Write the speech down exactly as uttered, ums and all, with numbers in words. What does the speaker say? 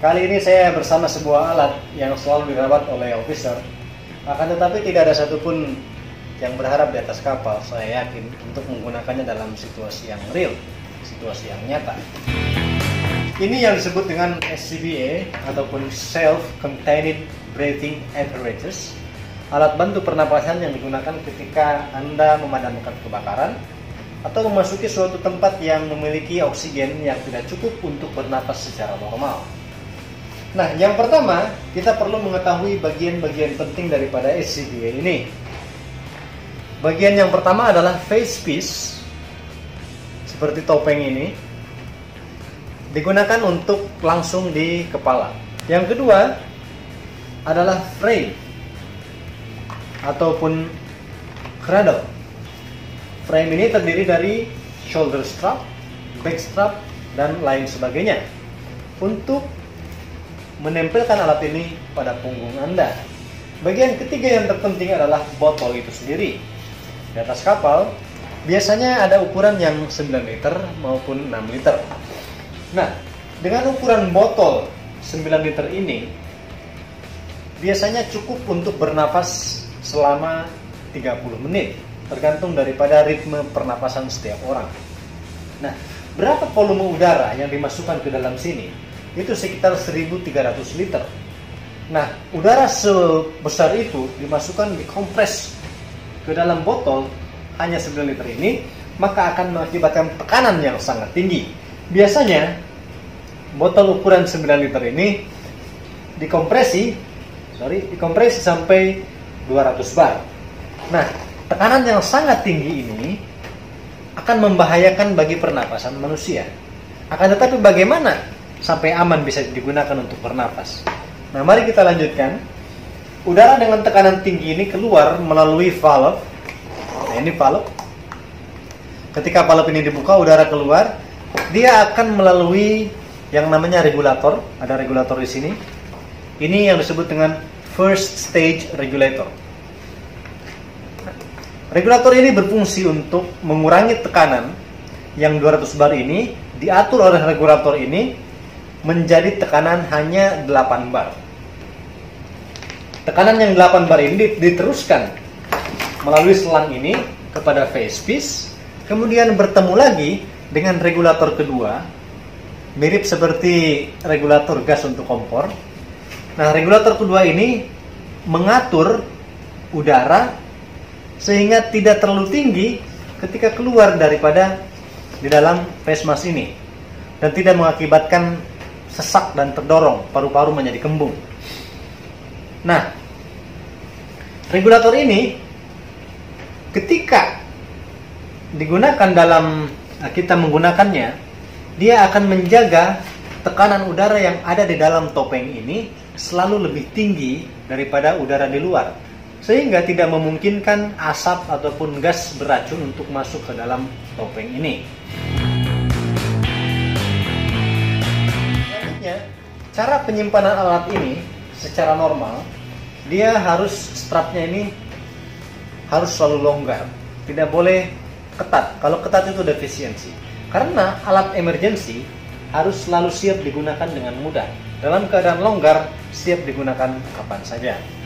Kali ini saya bersama sebuah alat yang selalu dirawat oleh officer. Akan tetapi tidak ada satupun yang berharap di atas kapal, saya yakin, untuk menggunakannya dalam situasi yang real, situasi yang nyata. Ini yang disebut dengan S C B A ataupun Self-Contained Breathing Apparatus, alat bantu pernapasan yang digunakan ketika Anda memadamkan kebakaran atau memasuki suatu tempat yang memiliki oksigen yang tidak cukup untuk bernapas secara normal. Nah, yang pertama, kita perlu mengetahui bagian-bagian penting daripada S C B A ini. Bagian yang pertama adalah face piece, seperti topeng ini, digunakan untuk langsung di kepala. Yang kedua adalah frame ataupun cradle. Frame ini terdiri dari shoulder strap, back strap, dan lain sebagainya untuk menempelkan alat ini pada punggung Anda. Bagian ketiga yang terpenting adalah botol itu sendiri. Di atas kapal biasanya ada ukuran yang sembilan liter maupun enam liter. Nah, dengan ukuran botol sembilan liter ini biasanya cukup untuk bernafas selama tiga puluh menit, tergantung daripada ritme pernapasan setiap orang. Nah, berapa volume udara yang dimasukkan ke dalam sini? Itu sekitar seribu tiga ratus liter. Nah, udara sebesar itu dimasukkan, dikompres ke dalam botol hanya sembilan liter ini, maka akan mengakibatkan tekanan yang sangat tinggi. Biasanya botol ukuran sembilan liter ini dikompresi, sorry, dikompresi sampai dua ratus bar. Nah, tekanan yang sangat tinggi ini akan membahayakan bagi pernapasan manusia. Akan tetapi bagaimana sampai aman bisa digunakan untuk bernapas? Nah, mari kita lanjutkan. Udara dengan tekanan tinggi ini keluar melalui valve. Nah, ini valve. Ketika valve ini dibuka, udara keluar. Dia akan melalui yang namanya regulator. Ada regulator di sini. Ini yang disebut dengan first stage regulator. Regulator ini berfungsi untuk mengurangi tekanan yang dua ratus bar ini, diatur oleh regulator ini menjadi tekanan hanya delapan bar. Tekanan yang delapan bar ini diteruskan melalui selang ini kepada face piece, kemudian bertemu lagi dengan regulator kedua, mirip seperti regulator gas untuk kompor. Nah, regulator kedua ini mengatur udara sehingga tidak terlalu tinggi ketika keluar daripada di dalam face mask ini, dan tidak mengakibatkan sesak dan terdorong, paru-paru menjadi kembung. Nah, regulator ini ketika digunakan dalam, kita menggunakannya, dia akan menjaga tekanan udara yang ada di dalam topeng ini selalu lebih tinggi daripada udara di luar, sehingga tidak memungkinkan asap ataupun gas beracun untuk masuk ke dalam topeng ini. Cara penyimpanan alat ini secara normal, dia harus strapnya ini harus selalu longgar, tidak boleh ketat. Kalau ketat itu defisiensi. Karena alat emergency harus selalu siap digunakan dengan mudah. Dalam keadaan longgar, siap digunakan kapan saja.